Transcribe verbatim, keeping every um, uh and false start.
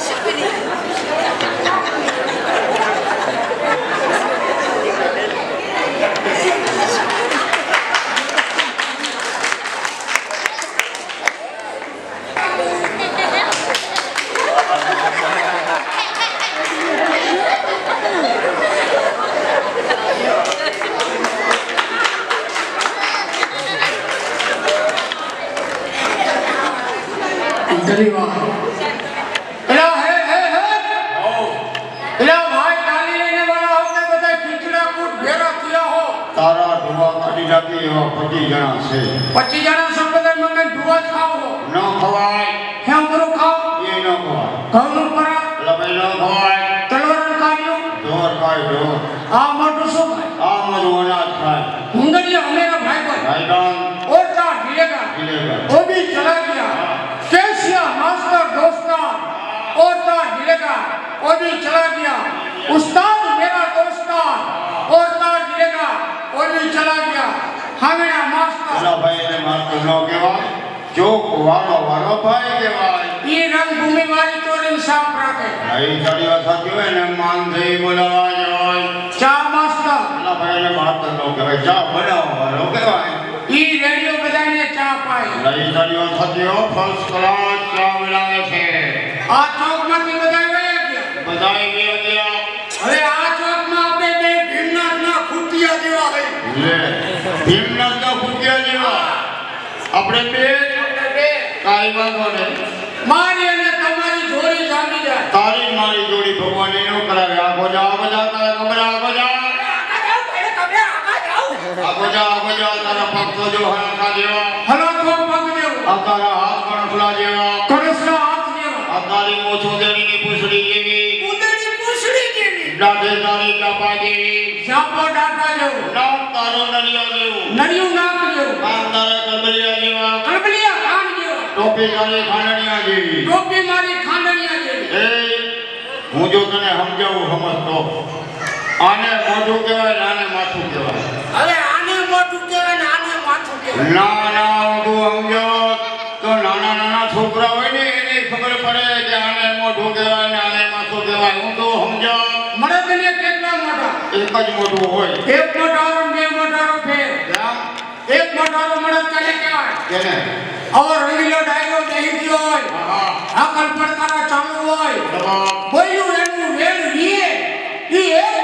पच्चीस जना संपदा मंगन दुआज खाओ न खवाय हे हमरो खाओ ये न खवाय कौनो परा लबे न खवाय तलवारन कारियो जोर खाय जोर आ मोटो सो खाय आ मधु अनाज खाय मुंगरिया हमेरा भाई बन भाई बन और ता ढिलेगा ढिलेगा वो भी चला गया कैसिया मास्टर दोस्तान और ता ढिलेगा वो भी चला गया उस्ताद मेरा दोस्तान और ता ढिलेगा वो भी चला गया हमेरा मास्टर चला भाई ने मास्टर नो केवा जो वारो वारो भाई केवाय ये रंगभूमि वाली तो इंसाफ रखे भाई चलियो सत्यो ने मान दे बोलावा जोय चा मास्टर चला भाई ने मास्टर नो केवाय चा बनाओ वारो केवाय ई रेडियो बजाने चा पाए भाई चलियो सत्यो फर्स्ट क्लास चा मिलावे छे आ चौक માંથી બધાય ગયા કે બધાય ગયા ગયા હવે આ ચોક માં આપણે બે ભીમનાથ ના ખૂટિયા જેવા હે લે ભીમનાથ ના ખૂટિયા જેવા આપણે બે બે કાઈ વાંધો નહીં મારી અને તમારી જોડી જામી જાય તારી મારી જોડી ભગવાન એનો કરાવે આગો જા આગો જા તારા કમરા આગો જા આગો જા આગો જા તારા પગ તો જો હરખા જેવા હલો તો પગ દેવો આ તારા હાથ કણફલા જેવા કરસના હાથ જેવા આ તારી મોછો દેણીની પૂંછડી જેવી ઉંદરની પૂંછડી જેવી દાઢે તારી કાપા જેવી સાપો ડાટા જેવો નાક તારો નલિયા જેવું નળિયું નાક જેવો કાન તારા કબલિયા જેવા કલબલિયા કાન જેવો ટોપી તારી ખાંડણિયા જેવી ટોપી મારી ખાંડણિયા જેવી એ હું જો તને સમજાવું સમજતો આને મોઢું કહેવાય ને આને માથું કહેવાય હવે આને મોઢું કહેવાય ને આને માથું કહેવાય ના ના તું સમજો તો નાના નાના છોકરા હોય ને એને ખબર પડે કે આને મોઢું કહેવાય ને આને માથું કહેવાય હું તો સમજો મને તને કેટલા મોઢા એક જ મોઢું હોય એક મોઢારો બે મોઢારો ફેર કેમ એક મોઢારો મળે તને કહેવાય કેને આવો રંગીલો ડાયરો બેહી ગયો હોય હા આકલ પડકારો ચાલુ હોય હા